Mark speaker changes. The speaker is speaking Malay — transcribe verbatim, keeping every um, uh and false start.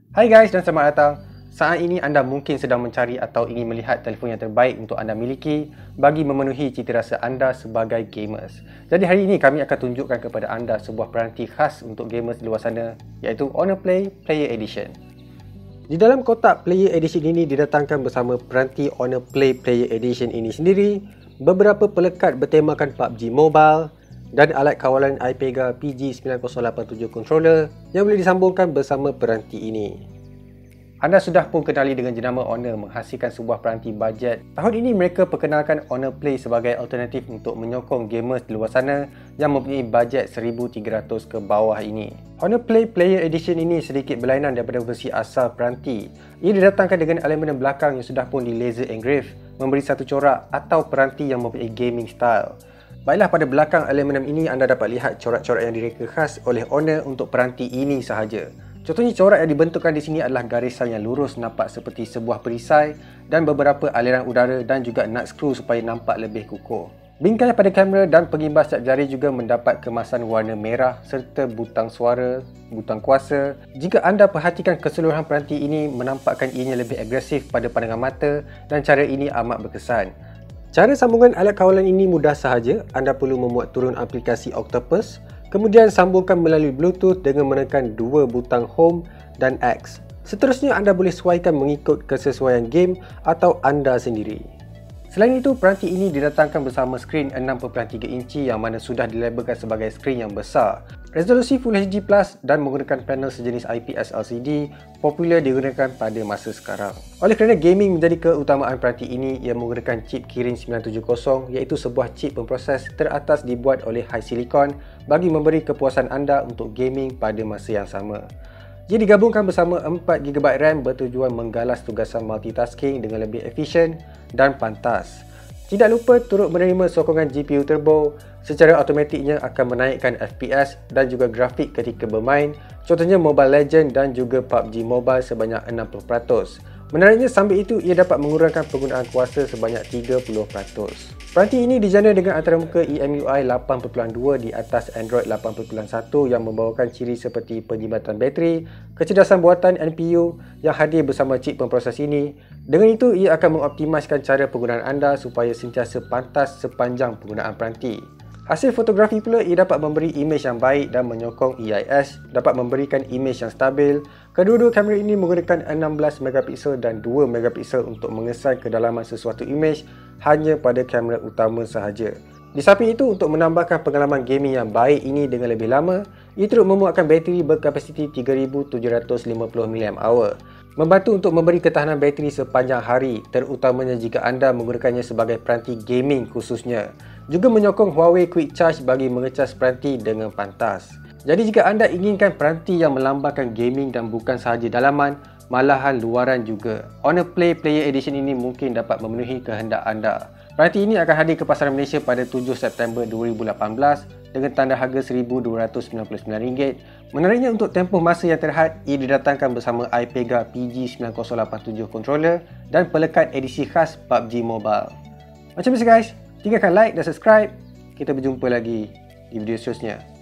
Speaker 1: Hai guys dan selamat datang. Saat ini anda mungkin sedang mencari atau ingin melihat telefon yang terbaik untuk anda miliki bagi memenuhi cita rasa anda sebagai gamers. Jadi hari ini kami akan tunjukkan kepada anda sebuah peranti khas untuk gamers di luar sana, iaitu Honor Play Player Edition. Di dalam kotak Player Edition ini didatangkan bersama peranti Honor Play Player Edition ini sendiri, beberapa pelekat bertemakan P U B G Mobile dan alat kawalan iPega P G sembilan kosong lapan tujuh controller yang boleh disambungkan bersama peranti ini. Anda sudah pun kenali dengan jenama Honor menghasilkan sebuah peranti bajet. Tahun ini mereka perkenalkan Honor Play sebagai alternatif untuk menyokong gamers di luar sana yang mempunyai bajet seribu tiga ratus ke bawah ini. Honor Play Player Edition ini sedikit berlainan daripada versi asal peranti. Ia didatangkan dengan aluminium belakang yang sudah pun di laser engrave, memberi satu corak atau peranti yang mempunyai gaming style. Baiklah, pada belakang aluminium ini anda dapat lihat corak-corak yang direka khas oleh Honor untuk peranti ini sahaja. Contohnya corak yang dibentukkan di sini adalah garisan yang lurus nampak seperti sebuah perisai dan beberapa aliran udara dan juga nut screw supaya nampak lebih kukuh. Bingkai pada kamera dan pengimbas cap jari juga mendapat kemasan warna merah serta butang suara, butang kuasa. Jika anda perhatikan keseluruhan peranti ini menampakkan ianya lebih agresif pada pandangan mata dan cara ini amat berkesan. Cara sambungan alat kawalan ini mudah sahaja. Anda perlu memuat turun aplikasi Octopus, kemudian sambungkan melalui Bluetooth dengan menekan dua butang Home dan X. Seterusnya anda boleh sesuaikan mengikut kesesuaian game atau anda sendiri. Selain itu, peranti ini didatangkan bersama skrin enam perpuluhan tiga inci yang mana sudah dilabelkan sebagai skrin yang besar. Resolusi Full H D plus dan menggunakan panel sejenis I P S L C D popular digunakan pada masa sekarang. Oleh kerana gaming menjadi keutamaan peranti ini, ia menggunakan chip Kirin sembilan tujuh kosong iaitu sebuah chip pemproses teratas dibuat oleh HiSilicon bagi memberi kepuasan anda untuk gaming pada masa yang sama. Ia digabungkan bersama empat giga byte RAM bertujuan menggalas tugasan multitasking dengan lebih efisien dan pantas. Tidak lupa turut menerima sokongan G P U turbo, secara automatiknya akan menaikkan F P S dan juga grafik ketika bermain, contohnya Mobile Legends dan juga P U B G Mobile sebanyak enam puluh peratus. Menariknya sambil itu ia dapat mengurangkan penggunaan kuasa sebanyak tiga puluh peratus. Peranti ini dijana dengan antarmuka E M U I lapan titik dua di atas Android lapan titik satu yang membawakan ciri seperti penjimatan bateri, kecerdasan buatan N P U yang hadir bersama chip pemproses ini. Dengan itu, ia akan mengoptimiskan cara penggunaan anda supaya sentiasa pantas sepanjang penggunaan peranti. Hasil fotografi pula, ia dapat memberi imej yang baik dan menyokong E I S, dapat memberikan imej yang stabil. Kedua-dua kamera ini menggunakan enam belas megapiksel dan dua megapiksel untuk mengesan kedalaman sesuatu imej hanya pada kamera utama sahaja. Di samping itu, untuk menambahkan pengalaman gaming yang baik ini dengan lebih lama, ia turut memuatkan bateri berkapasiti tiga ribu tujuh ratus lima puluh miliampere hour, membantu untuk memberi ketahanan bateri sepanjang hari, terutamanya jika anda menggunakannya sebagai peranti gaming khususnya. Juga menyokong Huawei Quick Charge bagi mengecas peranti dengan pantas. Jadi jika anda inginkan peranti yang melambangkan gaming dan bukan sahaja dalaman, malahan luaran juga, Honor Play Player Edition ini mungkin dapat memenuhi kehendak anda. Peranti ini akan hadir ke pasaran Malaysia pada tujuh September dua ribu lapan belas dengan tanda harga seribu dua ratus sembilan puluh sembilan ringgit. Menariknya, untuk tempoh masa yang terhad, ia didatangkan bersama iPega P G sembilan kosong lapan tujuh controller dan pelekat edisi khas P U B G Mobile. Macam biasa guys, tinggalkan like dan subscribe. Kita berjumpa lagi di video seterusnya.